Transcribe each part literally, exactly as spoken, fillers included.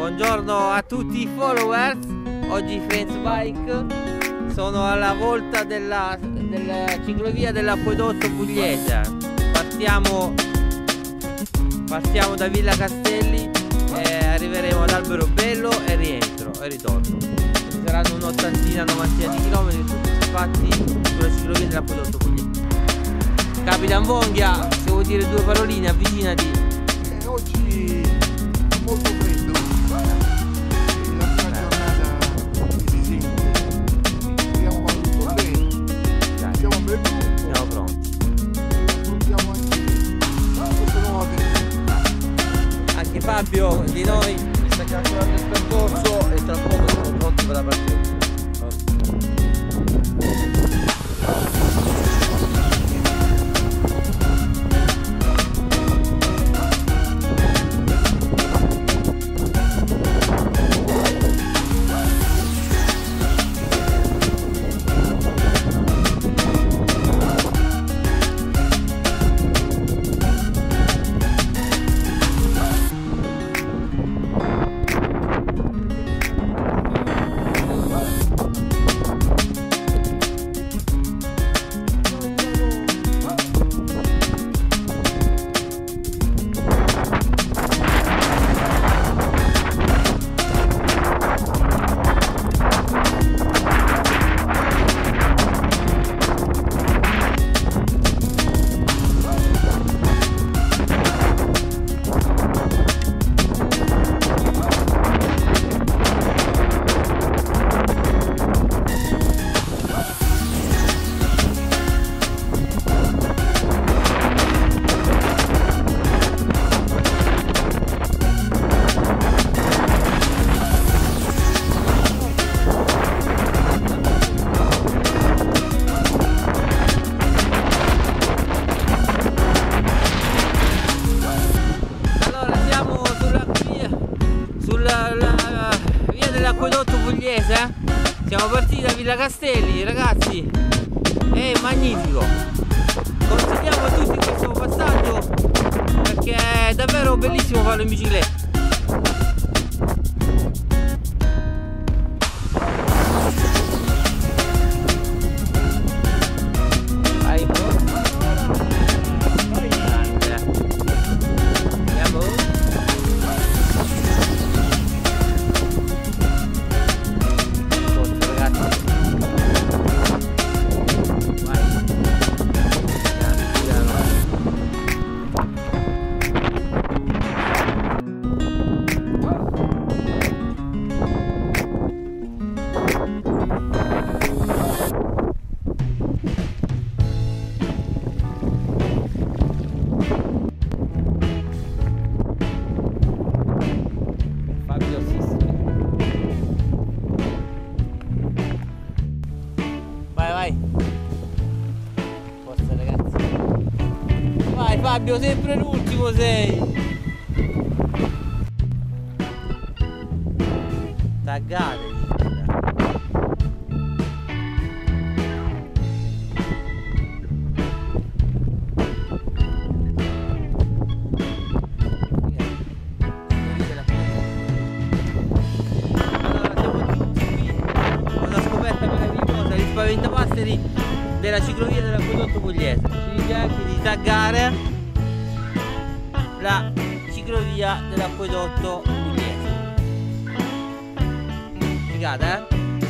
Buongiorno a tutti i followers. Oggi Friends Bike sono alla volta della, della ciclovia dell'Acquedotto Pugliese. Partiamo, partiamo da Villa Castelli e arriveremo ad Alberobello e rientro e ritorno. Ci saranno un'ottantina, novantina di chilometri tutti fatti sulla ciclovia dell'Acquedotto Pugliese. Capitan Vonghia, se vuoi dire due paroline, avvicinati. Eh, oggi è molto freddo, la prima giornata che si sente, speriamo va tutto bene, siamo per tutto, Siamo pronti. affrontiamo anche queste nuove avventure. Anche Fabio di noi sta calcolando il percorso e tra poco siamo pronti per la partita. Acquedotto Pugliese, siamo partiti da Villa Castelli, ragazzi, è magnifico, consigliamo a tutti questo passaggio perché è davvero bellissimo farlo in bicicletta. Forza ragazzi, vai Fabio, sempre l'ultimo sei. Taggate. Spaventapasseri della ciclovia dell'Acquedotto Pugliese. Ci dice anche di taggare la ciclovia dell'Acquedotto Pugliese. Figata, eh?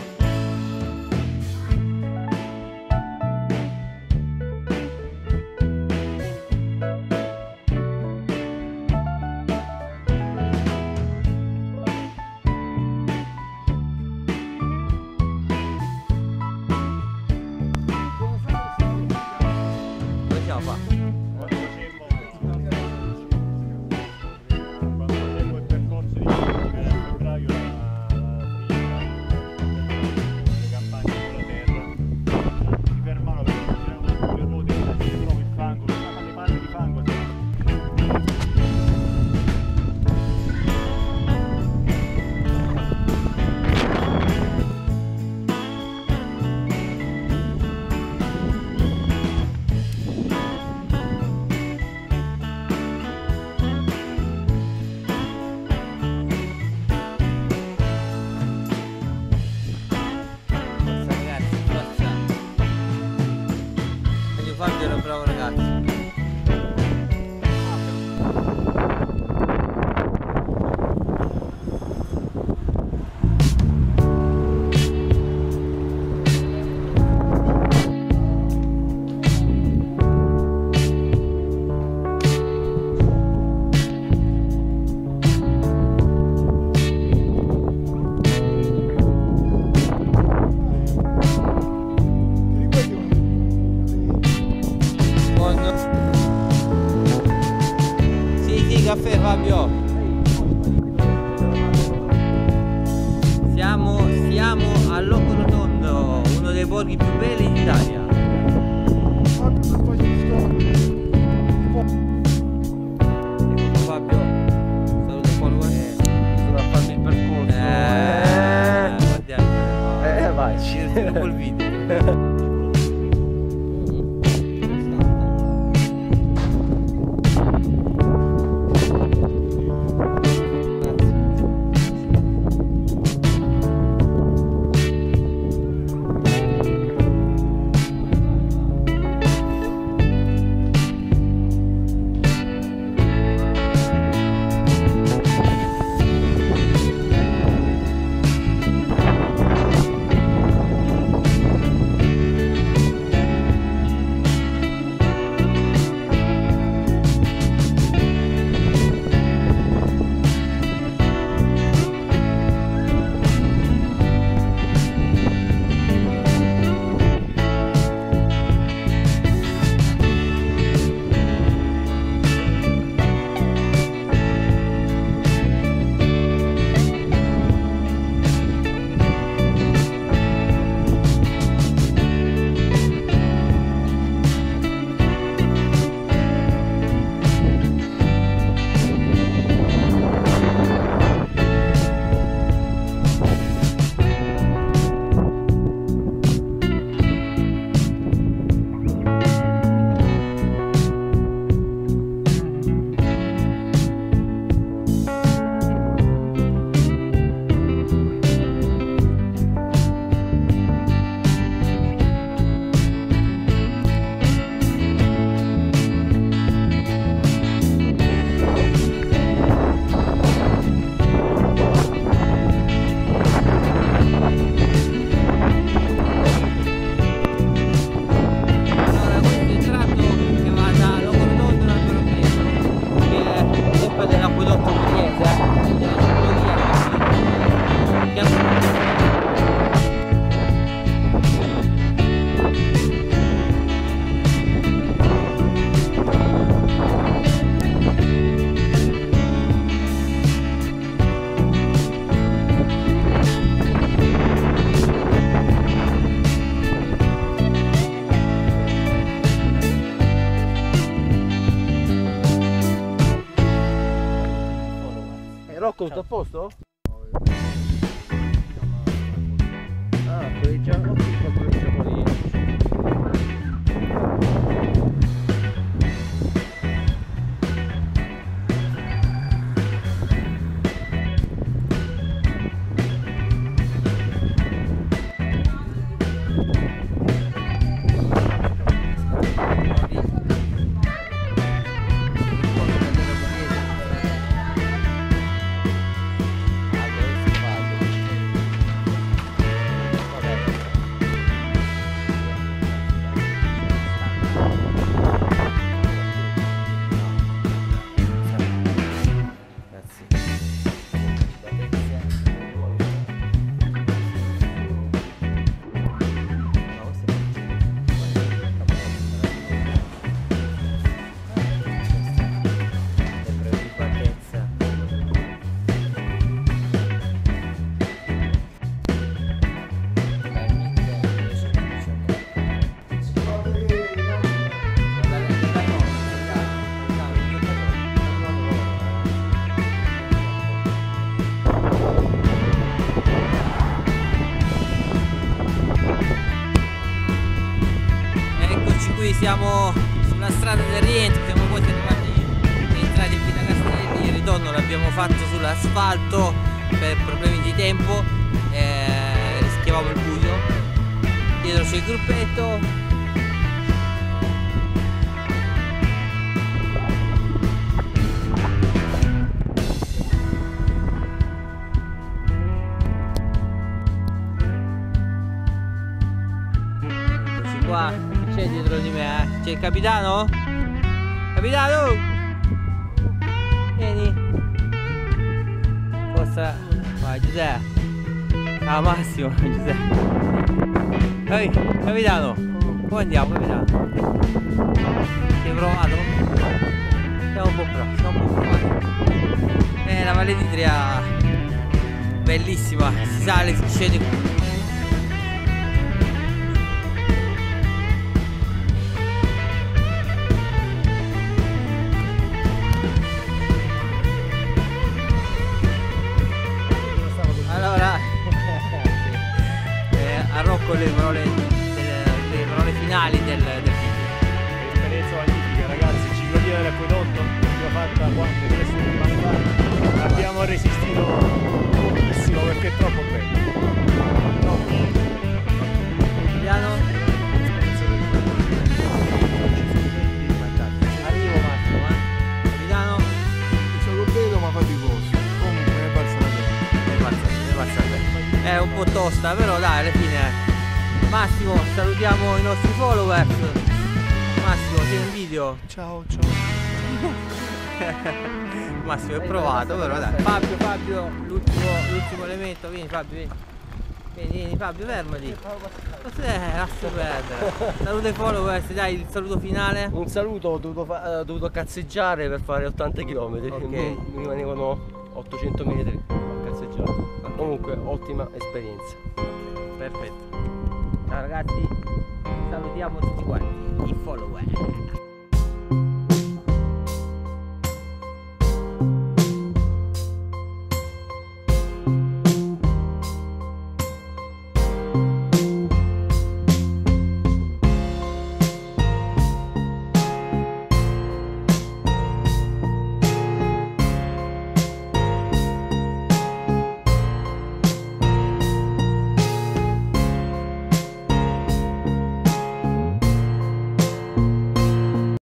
Qua. Quando facemmo quando facemmo il percorso di febbraio la, la Siamo, siamo a Loco Rotondo, uno dei borghi più belli d'Italia. Ecco Fabio, saluto un po' lui. Eh, sono a farmi il percorso. Eh, guardiamo. Eh, vai. Ci dopo il video. Rocco, tutto a posto? Ah, quelli già, ok, quelli già fuori. Siamo sulla strada del rientro, siamo quasi arrivati, entrati fino a Castelli. Il ritorno l'abbiamo fatto sull'asfalto per problemi di tempo, eh, rischiavamo il buio. Dietro c'è il gruppetto. Eccoci qua. C'è dietro di me, eh? C'è il capitano? Capitano! Vieni! Forza! Vai Giuseppe! Ah Massimo, Giuseppe! Ehi, capitano! Come andiamo, capitano? Sei provato? Siamo un po' provati, siamo un po' provati. Eh, la Valle d'Itria bellissima, si sale, si scende. Allora eh, a Rocco le parole, le, le parole finali del, del video. Esperienza magnifica, ragazzi, ciclovia dell'acquedotto, l'ho fatta quante tre settimane fa, abbiamo resistito pochissimo perché è troppo bello. Troppo. Giuliano? Arrivo Massimo, eh? Capitano? È stato bello ma faticoso. Comunque ne è valsa la pena. Ne passa, ne passa bene. È un po' tosta, però dai, alla fine. Massimo, salutiamo i nostri followers. Massimo, sei in video? Ciao ciao. Massimo è provato, però dai. Fabio, Fabio, l'ultimo, l'ultimo elemento, vieni Fabio, vieni. Vieni, vieni Fabio, fermati. Cos'è? Lascia perdere. Saluto ai followers, dai il saluto finale. Un saluto, ho dovuto, fa- ho dovuto cazzeggiare per fare ottanta chilometri. Ok. Mi, mi rimanevano ottocento metri a cazzeggiare. Comunque, ottima esperienza. Perfetto. Ciao ragazzi, salutiamo tutti quanti i follower.